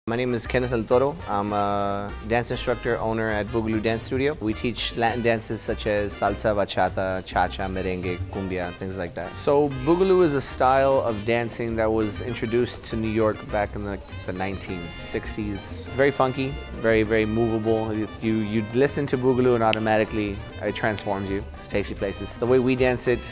My name is Kenneth El Toro. I'm a dance instructor, owner at Bugalu Dance Studio. We teach Latin dances such as salsa, bachata, cha-cha, merengue, cumbia, things like that. So Bugalu is a style of dancing that was introduced to New York back in the 1960s. It's very funky, very, very movable. You listen to Bugalu and automatically it transforms you. It takes you places. The way we dance it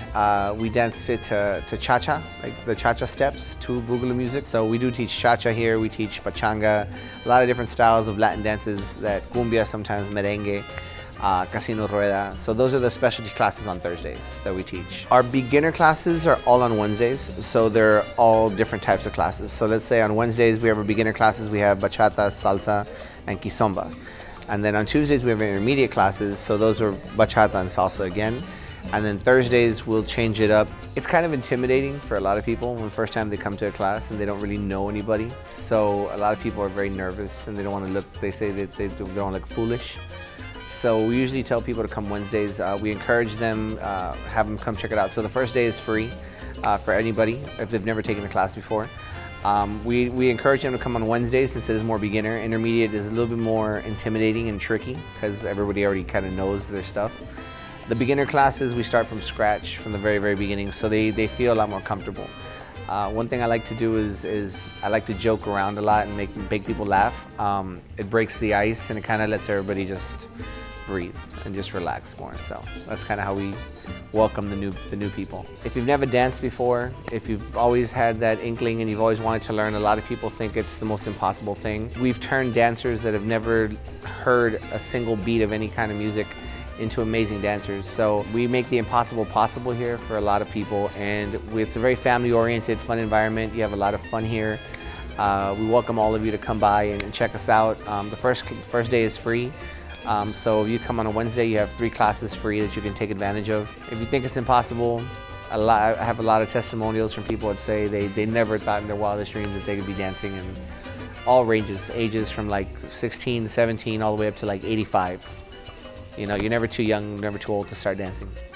to cha-cha, like the cha-cha steps to Bugalu music. So we do teach cha-cha here, we teach pachanga, a lot of different styles of Latin dances, that cumbia, sometimes merengue, casino rueda. So those are the specialty classes on Thursdays that we teach. Our beginner classes are all on Wednesdays, so they're all different types of classes. So let's say on Wednesdays we have our beginner classes, we have bachata, salsa, and kizomba. And then on Tuesdays we have intermediate classes, so those are bachata and salsa again. And then Thursdays we'll change it up. It's kind of intimidating for a lot of people when the first time they come to a class and they don't really know anybody. So a lot of people are very nervous and they don't want to look, they say that they don't want to look foolish. So we usually tell people to come Wednesdays. We encourage them, have them come check it out. So the first day is free for anybody if they've never taken a class before. We encourage them to come on Wednesdays since it is more beginner. Intermediate is a little bit more intimidating and tricky because everybody already kind of knows their stuff. The beginner classes, we start from scratch, from the very, very beginning, so they feel a lot more comfortable. One thing I like to do is I like to joke around a lot and make people laugh. It breaks the ice and it kind of lets everybody just breathe and just relax more. So that's kind of how we welcome the new people. If you've never danced before, if you've always had that inkling and you've always wanted to learn, a lot of people think it's the most impossible thing. We've turned dancers that have never heard a single beat of any kind of music into amazing dancers. So we make the impossible possible here for a lot of people, and it's a very family-oriented, fun environment. You have a lot of fun here. We welcome all of you to come by and check us out. The first day is free. So if you come on a Wednesday, you have 3 classes free that you can take advantage of. If you think it's impossible, I have a lot of testimonials from people that say they never thought in their wildest dreams that they could be dancing in all ranges, ages from like 16 to 17 all the way up to like 85. You know, you're never too young, never too old to start dancing.